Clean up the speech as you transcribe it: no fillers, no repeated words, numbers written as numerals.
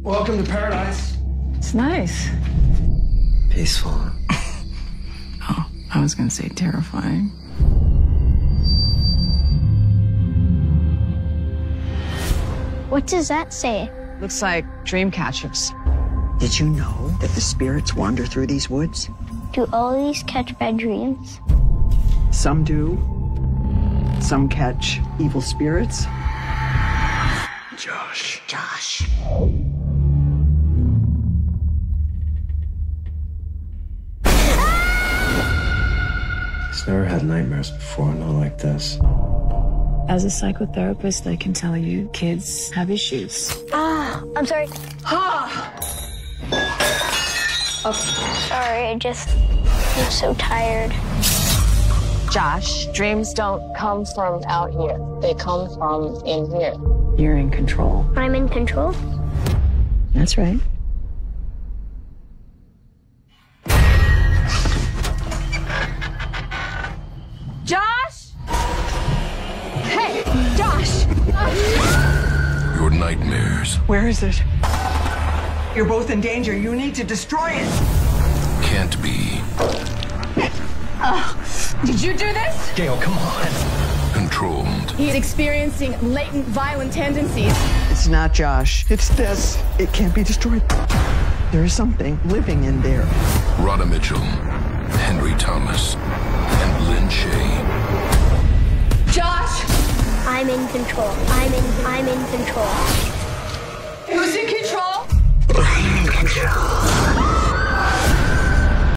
Welcome to paradise. It's nice. Peaceful. Oh, I was gonna say terrifying. What does that say? Looks like dream catchers. Did you know that the spirits wander through these woods? Do all these catch bad dreams? Some do. Some catch evil spirits. Josh. He's never had nightmares before, not like this. As a psychotherapist, I can tell you kids have issues. I'm sorry. Sorry, I'm so tired. Josh, dreams don't come from out here. They come from in here. You're in control. I'm in control? That's right. Josh! Hey, Josh! Your nightmares Where is it? You're both in danger. You need to destroy it. can't be Did you do this? Gail, come on. controlled. He's experiencing latent violent tendencies. It's not Josh. It's this. It can't be destroyed. There is something living in there. Rhoda Mitchell, Henry Thomas, and Lynn Shay. Josh! I'm in control. I'm in control. Who's in control? I'm in control.